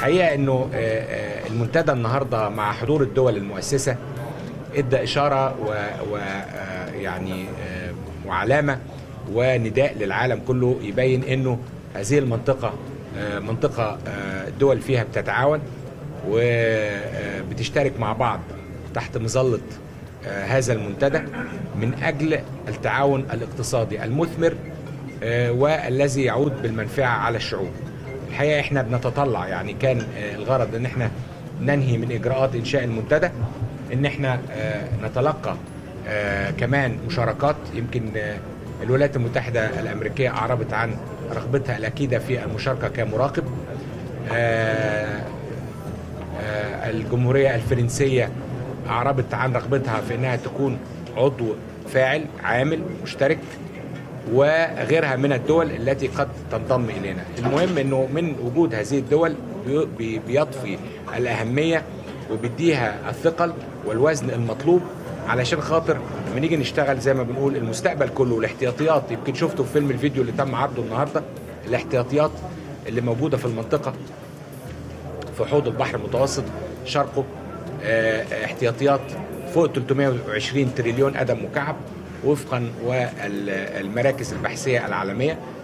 الحقيقة أنه المنتدى النهاردة مع حضور الدول المؤسسة ادى إشارة ويعني وعلامة ونداء للعالم كله يبين أنه هذه المنطقة منطقة الدول فيها بتتعاون وبتشترك مع بعض تحت مظلة هذا المنتدى من أجل التعاون الاقتصادي المثمر والذي يعود بالمنفعة على الشعوب. الحقيقة احنا بنتطلع، يعني كان الغرض ان احنا ننهي من اجراءات انشاء المنتدى ان احنا نتلقى كمان مشاركات. يمكن الولايات المتحدة الامريكية اعربت عن رغبتها الاكيدة في المشاركة كمراقب. الجمهورية الفرنسية اعربت عن رغبتها في انها تكون عضو فاعل عامل مشترك، وغيرها من الدول التي قد تنضم إلينا. المهم أنه من وجود هذه الدول بيضفي الأهمية وبيديها الثقل والوزن المطلوب علشان خاطر لما نيجي نشتغل زي ما بنقول المستقبل كله والاحتياطيات. يمكن شفتوا في فيلم الفيديو اللي تم عرضه النهارده الاحتياطيات اللي موجودة في المنطقة في حوض البحر المتوسط شرقه، احتياطيات فوق 320 تريليون قدم مكعب وفقا والمراكز البحثية العالمية.